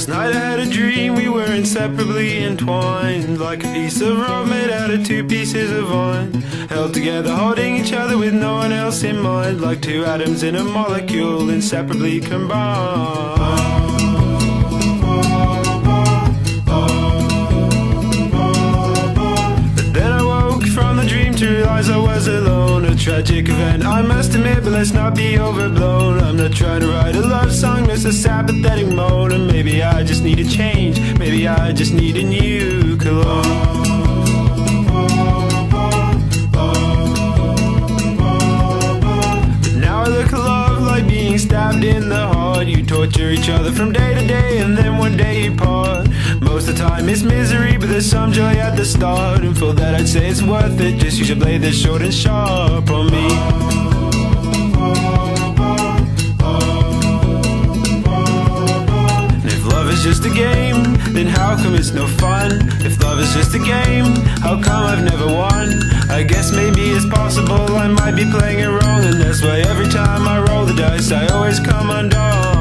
Last night I had a dream, we were inseparably entwined, like a piece of rope made out of two pieces of vine, held together holding each other with no one else in mind, like two atoms in a molecule inseparably combined. But then I woke from the dream to realize I was alone. A tragic event, I must admit, but let's not be overblown. I'm not trying to write a love song, just a sad pathetic moan. And maybe I just need a change, maybe I just need a new cologne. Stabbed in the heart, you torture each other from day to day, and then one day you part. Most of the time it's misery, but there's some joy at the start, and for that I'd say it's worth it. Just use your blade that's short and sharp on me. And if love is just a game, then how come it's no fun? If love is just a game, how come I've never won? I guess maybe it's possible I might be playing it wrong, and that's why every time I roll the dice I always come undone.